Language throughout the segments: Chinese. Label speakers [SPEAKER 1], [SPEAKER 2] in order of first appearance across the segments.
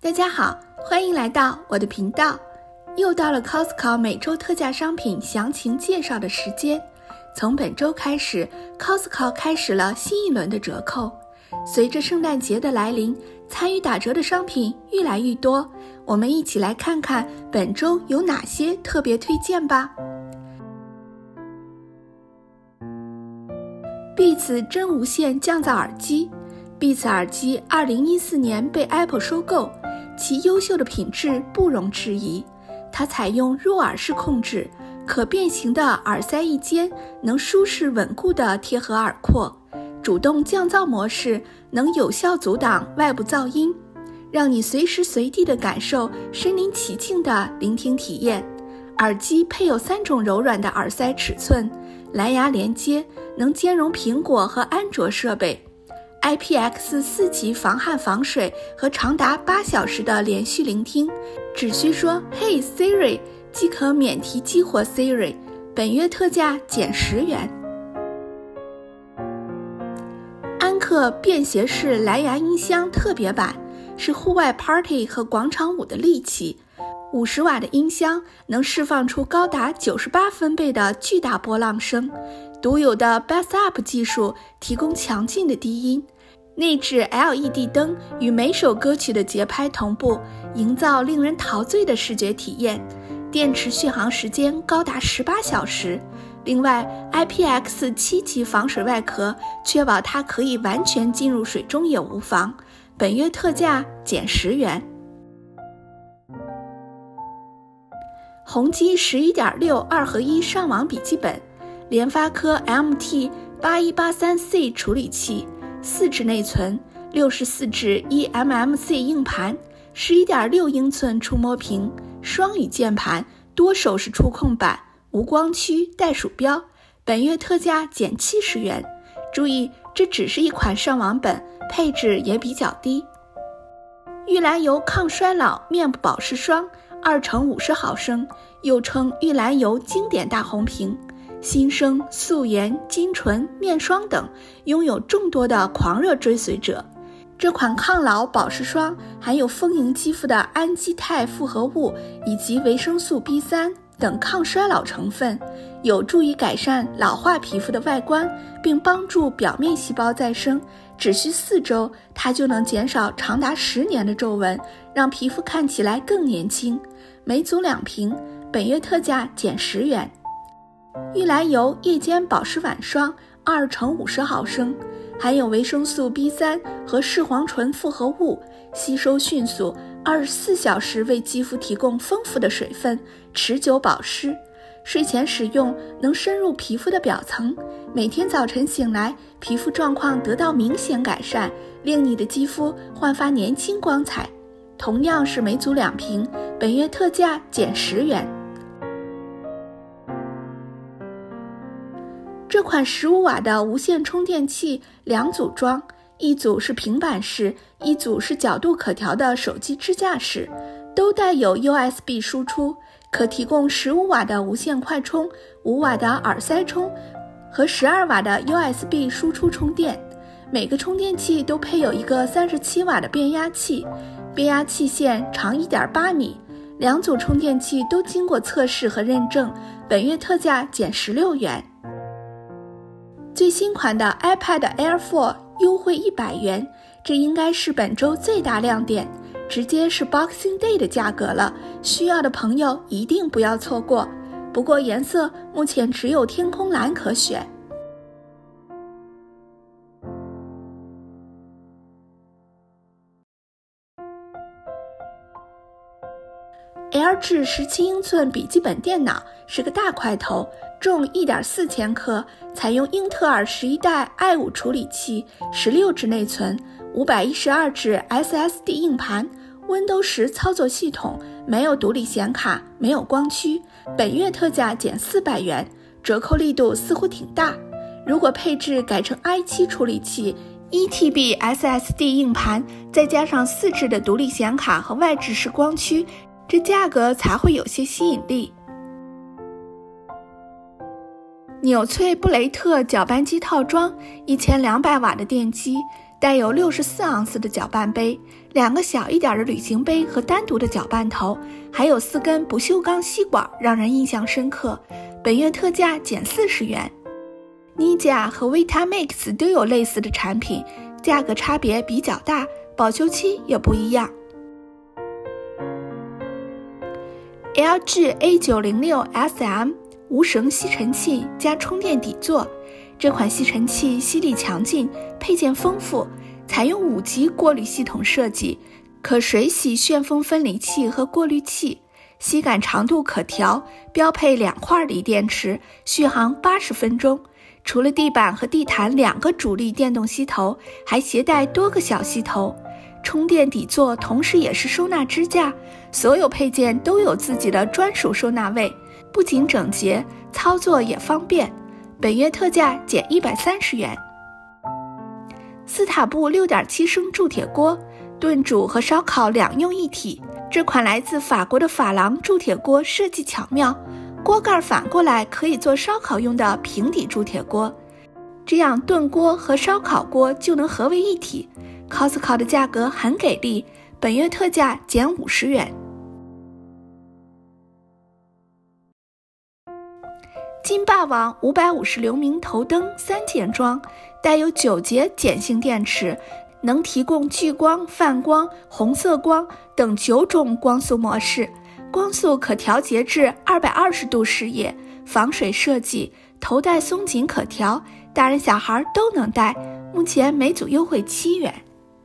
[SPEAKER 1] 大家好，欢迎来到我的频道。又到了 Costco 每周特价商品详情介绍的时间。从本周开始 ，Costco 开始了新一轮的折扣。随着圣诞节的来临，参与打折的商品越来越多。我们一起来看看本周有哪些特别推荐吧。Beats 真无线降噪耳机。Beats 耳机2014年被 Apple 收购，其优秀的品质不容置疑。它采用入耳式控制，可变形的耳塞一间能舒适稳固地贴合耳廓，主动降噪模式能有效阻挡外部噪音，让你随时随地地感受身临其境的聆听体验。耳机配有3种柔软的耳塞尺寸，蓝牙连接，能兼容苹果和安卓设备。IPX4级防汗防水和长达8小时的连续聆听，只需说 Hey Siri 即可免提激活 Siri。 本月特价减10元。安克便携式蓝牙音箱特别版，是户外 party 和广场舞的利器。50瓦的音箱能释放出高达98分贝的巨大波浪声，独有的 Bass Up 技术提供强劲的低音，内置 LED 灯与每首歌曲的节拍同步，营造令人陶醉的视觉体验。电池续航时间高达18小时。另外 IPX7级防水外壳，确保它可以完全进入水中也无妨。本月特价减10元。宏基 11.6 2合1上网笔记本，联发科 MT8183C 处理器，4指内存，64指eMMC 硬盘， 11.6英寸触摸屏，双语键盘，多手势触控板，无光驱，带鼠标。本月特价减70元。注意，这只是一款上网本，配置也比较低。玉兰油抗衰老面部保湿霜2乘50毫升，又称玉兰油经典大红瓶，新生、素颜、金唇、面霜等拥有众多的狂热追随者。这款抗老保湿霜含有丰盈肌肤的氨基肽复合物以及维生素 B3 等抗衰老成分，有助于改善老化皮肤的外观，并帮助表面细胞再生。只需4周，它就能减少长达10年的皱纹，让皮肤看起来更年轻。每组2瓶，本月特价减10元。玉兰油夜间保湿晚霜2乘50毫升，含有维生素 B3 和视黄醇复合物，吸收迅速，24小时为肌肤提供丰富的水分，持久保湿。睡前使用能深入皮肤的表层，每天早晨醒来，皮肤状况得到明显改善，令你的肌肤焕发年轻光彩。同样是每组2瓶，本月特价减10元。这款15瓦的无线充电器2组装，一组是平板式，一组是角度可调的手机支架式，都带有 USB 输出，可提供15瓦的无线快充、5瓦的耳塞充和12瓦的 USB 输出充电。每个充电器都配有一个37瓦的变压器，变压器线长 1.8 米。2组充电器都经过测试和认证，本月特价减16元。最新款的 iPad Air 4优惠100元，这应该是本周最大亮点，直接是 Boxing Day 的价格了，需要的朋友一定不要错过。不过颜色目前只有天空蓝可选。LG 17英寸笔记本电脑是个大块头，重 1.4千克，采用英特尔11代 i5 处理器，16指内存，512指 SSD 硬盘，Windows 10操作系统，没有独立显卡，没有光驱。本月特价减400元，折扣力度似乎挺大。如果配置改成 i7 处理器，1TB SSD 硬盘，再加上4指的独立显卡和外置式光驱，这价格才会有些吸引力。纽翠布雷特搅拌机套装，1200瓦的电机， 带有64盎司的搅拌杯，2个小一点的旅行杯和单独的搅拌头，还有4根不锈钢吸管，让人印象深刻。本月特价减40元。Nivea 和 Vitamix 都有类似的产品，价格差别比较大，保修期也不一样。LG A906SM 无绳吸尘器加充电底座，这款吸尘器吸力强劲，配件丰富，采用5级过滤系统设计，可水洗旋风分离器和过滤器，吸感长度可调，标配2块锂电池，续航80分钟。除了地板和地毯2个主力电动吸头，还携带多个小吸头。充电底座同时也是收纳支架，所有配件都有自己的专属收纳位，不仅整洁，操作也方便。本月特价减130元。斯塔布 6.7 升铸铁锅，炖煮和烧烤2用一体。这款来自法国的珐琅铸铁锅设计巧妙，锅盖反过来可以做烧烤用的平底铸铁锅，这样炖锅和烧烤锅就能合为一体。Costco 的价格很给力，本月特价减50元。金霸王550流明头灯3件装，带有9节碱性电池，能提供聚光、泛光、红色光等9种光速模式，光速可调节至220度视野，防水设计，头带松紧可调，大人小孩都能戴，目前每组优惠7元。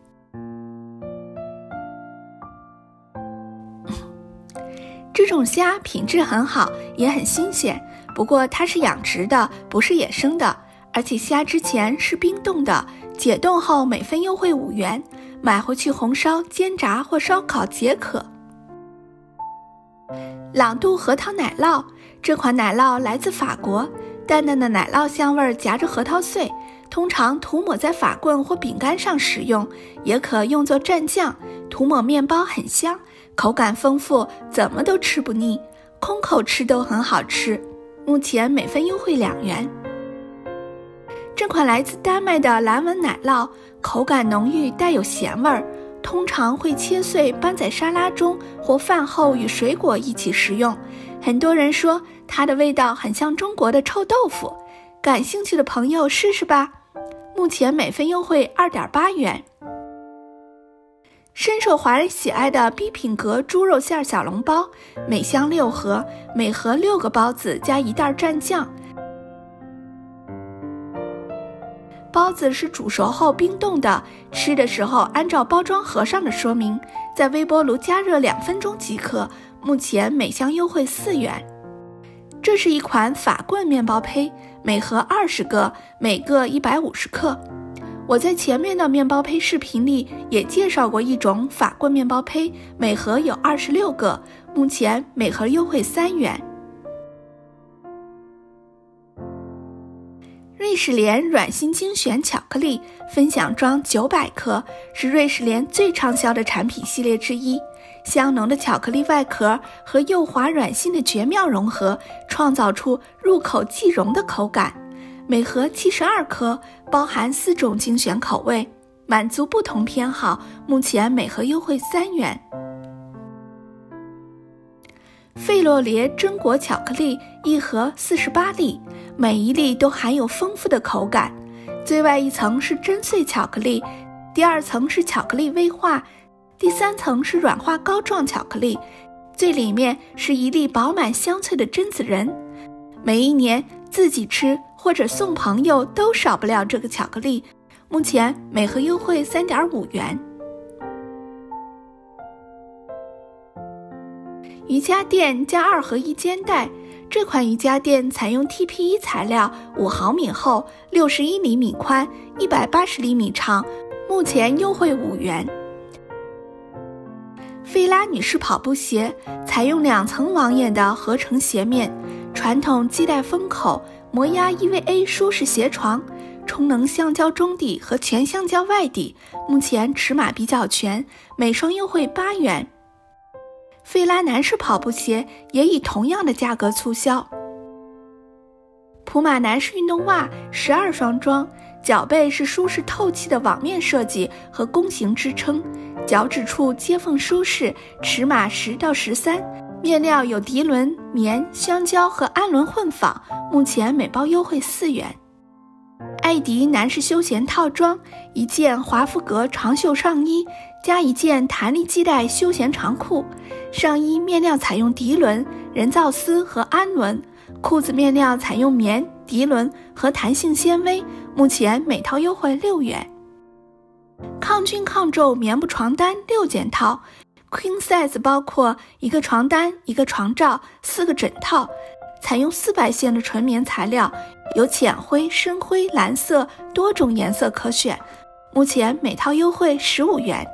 [SPEAKER 1] 这种虾品质很好，也很新鲜，不过它是养殖的，不是野生的，而且虾之前是冰冻的，解冻后每份优惠5元，买回去红烧、煎炸或烧烤皆可。朗度核桃奶酪，这款奶酪来自法国，淡淡的奶酪香味夹着核桃碎，通常涂抹在法棍或饼干上食用，也可用作蘸酱，涂抹面包很香，口感丰富，怎么都吃不腻，空口吃都很好吃，目前每份优惠2元。这款来自丹麦的蓝纹奶酪，口感浓郁，带有咸味儿，通常会切碎拌在沙拉中或饭后与水果一起食用。很多人说它的味道很像中国的臭豆腐，感兴趣的朋友试试吧。目前每份优惠2.8元。深受华人喜爱的 B 品格猪肉馅小笼包，每箱6盒，每盒6个包子加1袋蘸酱。包子是煮熟后冰冻的，吃的时候按照包装盒上的说明，在微波炉加热2分钟即可，目前每箱优惠4元。这是一款法棍面包胚，每盒20个，每个150克。我在前面的面包胚视频里也介绍过一种法棍面包胚，每盒有26个，目前每盒优惠3元。瑞士莲软心精选巧克力分享装900克，是瑞士莲最畅销的产品系列之一。香浓的巧克力外壳和幼滑软心的绝妙融合，创造出入口即溶的口感。每盒72颗，包含4种精选口味，满足不同偏好，目前每盒优惠3元。费洛列榛果巧克力一盒48粒，每一粒都含有丰富的口感。最外一层是真碎巧克力，第2层是巧克力微化，第3层是软化膏状巧克力，最里面是一粒饱满香脆的榛子仁。每一年自己吃或者送朋友都少不了这个巧克力，目前每盒优惠3.5元。瑜伽垫加2合1肩带，这款瑜伽垫采用 TPE 材料，5毫米厚，61厘米宽，180厘米长，目前优惠5元。菲拉女士跑步鞋采用2层网眼的合成鞋面，传统系带封口，磨压 EVA 舒适鞋床，充能橡胶中底和全橡胶外底，目前尺码比较全，每双优惠8元。费拉男士跑步鞋也以同样的价格促销。普马男士运动袜12双装， 脚背是舒适透气的网面设计和弓形支撑，脚趾处接缝舒适，尺码10到13，面料有涤纶、棉、橡胶和氨纶混纺，目前每包优惠4元。艾迪男士休闲套装，一件华夫格长袖上衣加一件弹力系带休闲长裤，上衣面料采用涤纶、人造丝和氨纶，裤子面料采用棉、涤纶和弹性纤维，目前每套优惠6元。抗菌抗皱棉布床单6件套， Queen Size 包括一个床单、一个床罩、4个枕套，采用400线的纯棉材料，有浅灰、深灰、蓝色多种颜色可选，目前每套优惠15元。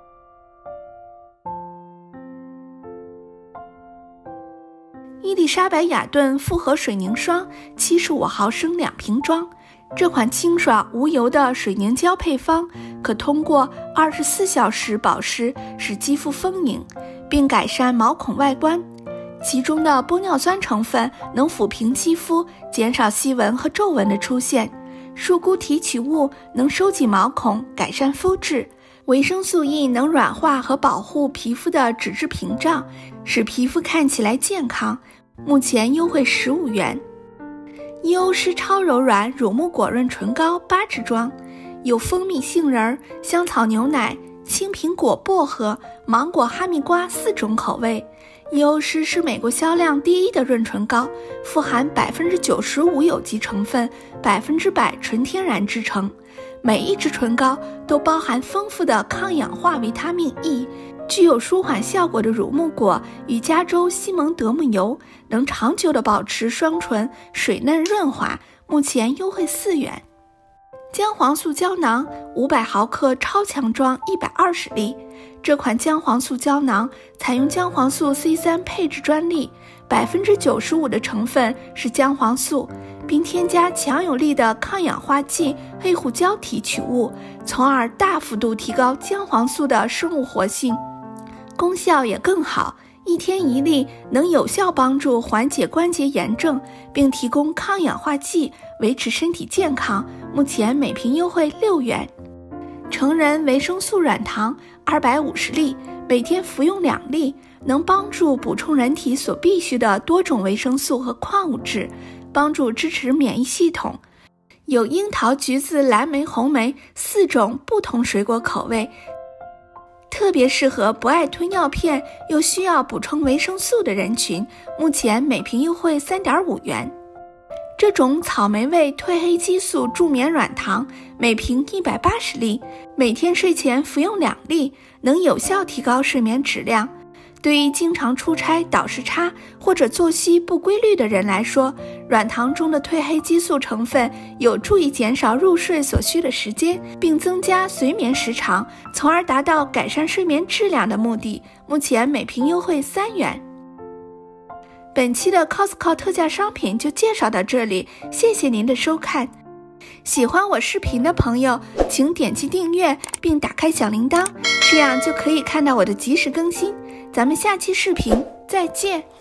[SPEAKER 1] 伊丽莎白雅顿复合水凝霜75毫升2瓶装，这款清爽无油的水凝胶配方可通过24小时保湿，使肌肤丰盈，并改善毛孔外观。其中的玻尿酸成分能抚平肌肤，减少细纹和皱纹的出现。树菇提取物能收紧毛孔，改善肤质。维生素 E 能软化和保护皮肤的脂质屏障，使皮肤看起来健康。目前优惠15元。伊欧诗超柔软乳木果润唇膏8支装，有蜂蜜杏仁、香草牛奶、青苹果薄荷、芒果哈密瓜4种口味。伊欧诗是美国销量第1的润唇膏，富含95%有机成分，100%纯天然制成。每一支唇膏都包含丰富的抗氧化维他命 E， 具有舒缓效果的乳木果与加州西蒙德木油能长久地保持双唇水嫩润滑，目前优惠4元。姜黄素胶囊500毫克超强装120粒，这款姜黄素胶囊采用姜黄素 C3 配置专利，95%的成分是姜黄素，并添加强有力的抗氧化剂黑胡椒提取物，从而大幅度提高姜黄素的生物活性，功效也更好。1天1粒，能有效帮助缓解关节炎症，并提供抗氧化剂，维持身体健康。目前每瓶优惠6元。成人维生素软糖250粒，每天服用2粒，能帮助补充人体所必需的多种维生素和矿物质，帮助支持免疫系统。有樱桃、橘子、蓝莓、红莓4种不同水果口味，特别适合不爱吞药片又需要补充维生素的人群，目前每瓶优惠3.5元。这种草莓味褪黑激素助眠软糖，每瓶180粒，每天睡前服用2粒，能有效提高睡眠质量。对于经常出差、倒时差或者作息不规律的人来说，软糖中的褪黑激素成分有助于减少入睡所需的时间，并增加睡眠时长，从而达到改善睡眠质量的目的。目前每瓶优惠3元。本期的 Costco 特价商品就介绍到这里，谢谢您的收看。喜欢我视频的朋友，请点击订阅并打开小铃铛，这样就可以看到我的及时更新。咱们下期视频再见。